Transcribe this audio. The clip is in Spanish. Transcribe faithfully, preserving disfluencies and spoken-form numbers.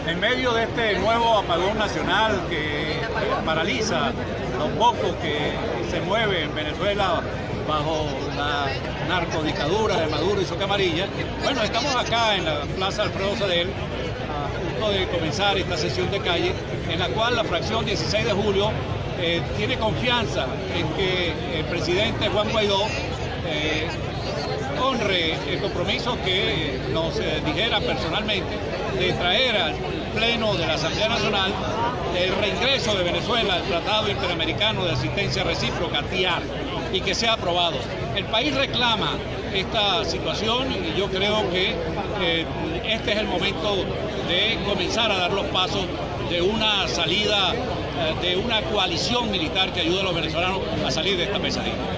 En medio de este nuevo apagón nacional que paraliza los pocos que se mueve en Venezuela bajo la narcodictadura de Maduro y su camarilla, bueno, estamos acá en la Plaza Alfredo Sadel, a punto de comenzar esta sesión de calle, en la cual la fracción dieciséis de julio eh, tiene confianza en que el presidente Juan Guaidó eh, honre el compromiso que nos eh, dijera personalmente de traer al Pleno de la Asamblea Nacional el reingreso de Venezuela al Tratado Interamericano de Asistencia Recíproca, T I A R, y que sea aprobado. El país reclama esta situación y yo creo que eh, este es el momento de comenzar a dar los pasos de una salida, eh, de una coalición militar que ayude a los venezolanos a salir de esta pesadilla.